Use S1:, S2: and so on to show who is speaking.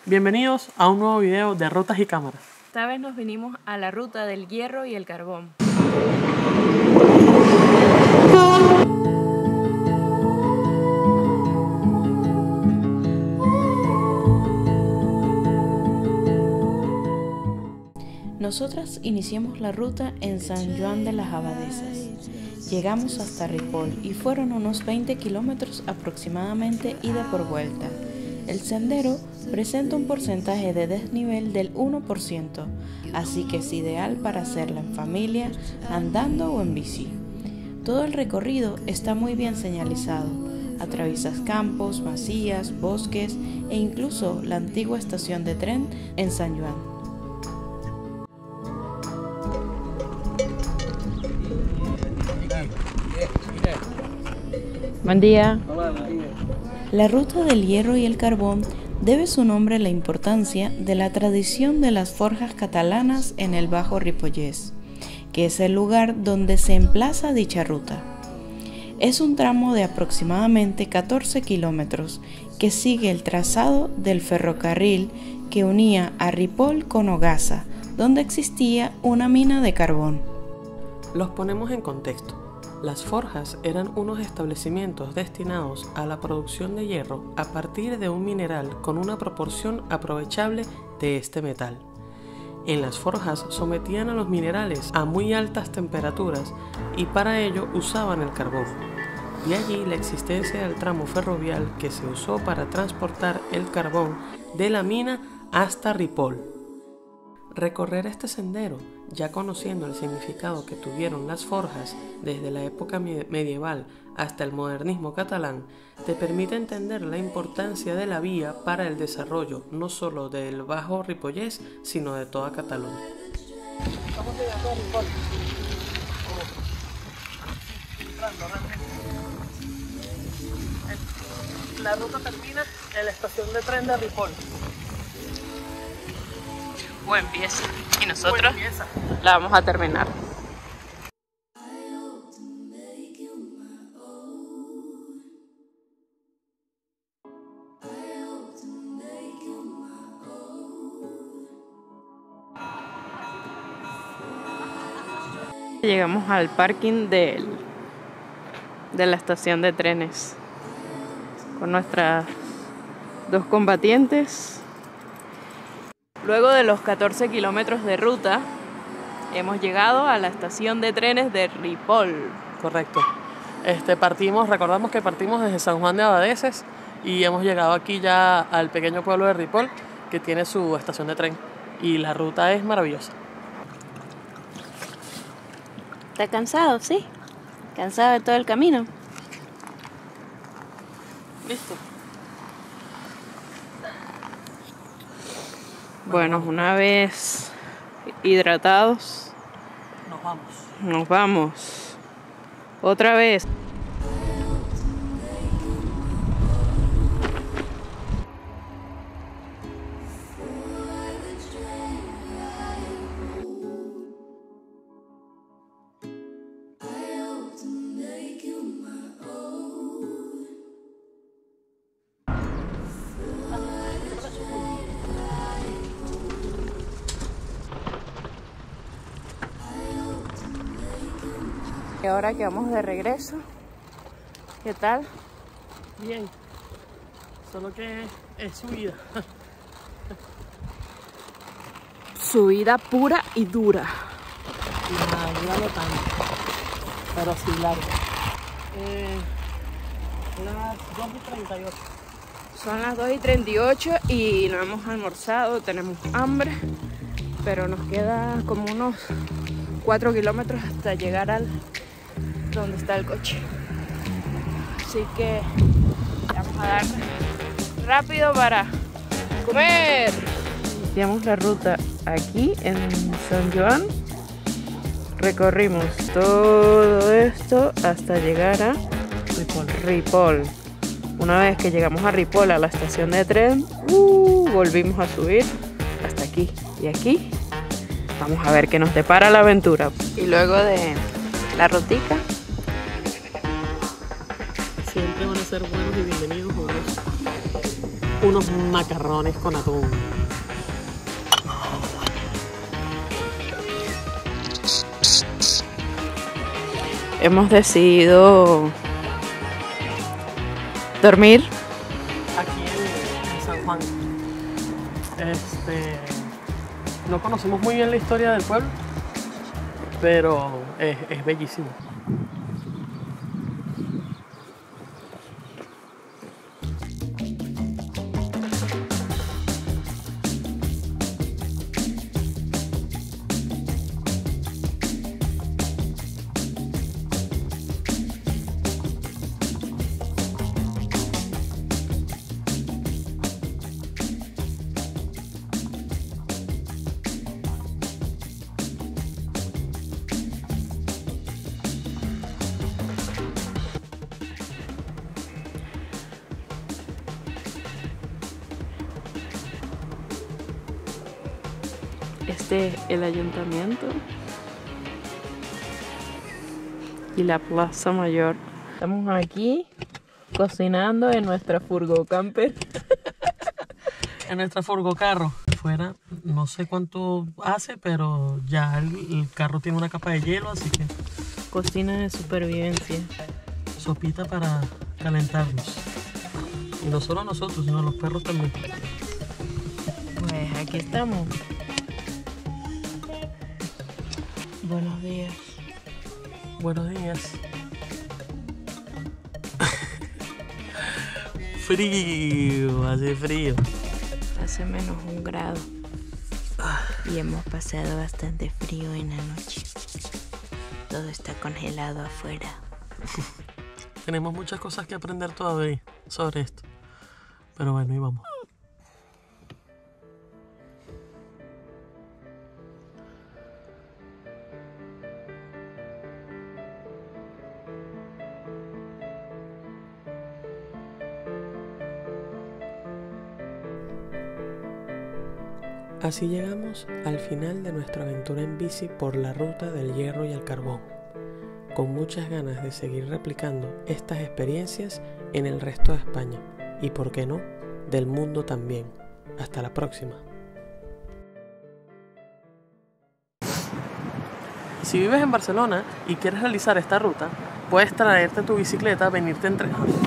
S1: Bienvenidos a un nuevo video de Rutas y Cámaras.
S2: Esta vez nos vinimos a la ruta del hierro y el carbón. Nosotras iniciamos la ruta en San Joan de las Abadesas. Llegamos hasta Ripoll y fueron unos 20 kilómetros aproximadamente ida por vuelta. El sendero presenta un porcentaje de desnivel del 1%, así que es ideal para hacerla en familia, andando o en bici. Todo el recorrido está muy bien señalizado. Atraviesas campos, masías, bosques e incluso la antigua estación de tren en San Joan. Buen día. La ruta del hierro y el carbón debe su nombre a la importancia de la tradición de las forjas catalanas en el Bajo Ripollès, que es el lugar donde se emplaza dicha ruta. Es un tramo de aproximadamente 14 kilómetros que sigue el trazado del ferrocarril que unía a Ripoll con Ogassa, donde existía una mina de carbón.
S1: Los ponemos en contexto. Las forjas eran unos establecimientos destinados a la producción de hierro a partir de un mineral con una proporción aprovechable de este metal. En las forjas sometían a los minerales a muy altas temperaturas y para ello usaban el carbón. De allí la existencia del tramo ferrovial que se usó para transportar el carbón de la mina hasta Ripoll. Recorrer este sendero, ya conociendo el significado que tuvieron las forjas desde la época medieval hasta el modernismo catalán, te permite entender la importancia de la vía para el desarrollo no solo del Bajo Ripollès, sino de toda Cataluña. Estamos llegando a Ripoll. La ruta termina en la estación de tren de Ripoll.
S2: O empieza y nosotros la vamos a terminar. Llegamos al parking de la estación de trenes con nuestras dos combatientes. Luego de los 14 kilómetros de ruta, hemos llegado a la estación de trenes de Ripoll.
S1: Correcto. Recordamos que partimos desde San Juan de Abadesas y hemos llegado aquí ya al pequeño pueblo de Ripoll, que tiene su estación de tren. Y la ruta es maravillosa.
S2: ¿Está cansado? Sí. ¿Cansado de todo el camino?
S1: Listo.
S2: Bueno, una vez hidratados, nos vamos. Otra vez. Y ahora que vamos de regreso, ¿qué tal?
S1: Bien, solo que es subida.
S2: Subida pura y dura.
S1: Y nada, dura no tanto, pero sí larga. Las 2:38.
S2: Son las 2:38 y no hemos almorzado, tenemos hambre, pero nos queda como unos 4 kilómetros hasta llegar al donde está el coche. Así que vamos a dar rápido para comer. Iniciamos la ruta aquí en San Joan. Recorrimos todo esto hasta llegar a Ripoll. Una vez que llegamos a Ripoll, a la estación de tren, volvimos a subir hasta aquí. Y aquí vamos a ver qué nos depara la aventura. Y luego de la rutica,
S1: siempre van a ser buenos y bienvenidos, unos macarrones con atún.
S2: Hemos decidido dormir
S1: Aquí en San Juan. No conocemos muy bien la historia del pueblo, pero es bellísimo.
S2: Este es el ayuntamiento y la Plaza Mayor. Estamos aquí cocinando en nuestra furgo camper.
S1: En nuestra furgocarro. Fuera, no sé cuánto hace, pero ya el carro tiene una capa de hielo, así que
S2: Cocina de supervivencia.
S1: sopita para calentarnos. Y no solo nosotros, sino los perros también.
S2: Pues aquí estamos. Buenos días.
S1: Buenos días. Frío, hace frío.
S2: Hace menos 1 grado. Y hemos pasado bastante frío en la noche. Todo está congelado afuera.
S1: Tenemos muchas cosas que aprender todavía sobre esto. Pero bueno, ahí vamos. Así llegamos al final de nuestra aventura en bici por la ruta del hierro y el carbón, con muchas ganas de seguir replicando estas experiencias en el resto de España y, por qué no, del mundo también. Hasta la próxima. Si vives en Barcelona y quieres realizar esta ruta, puedes traerte tu bicicleta, venirte entre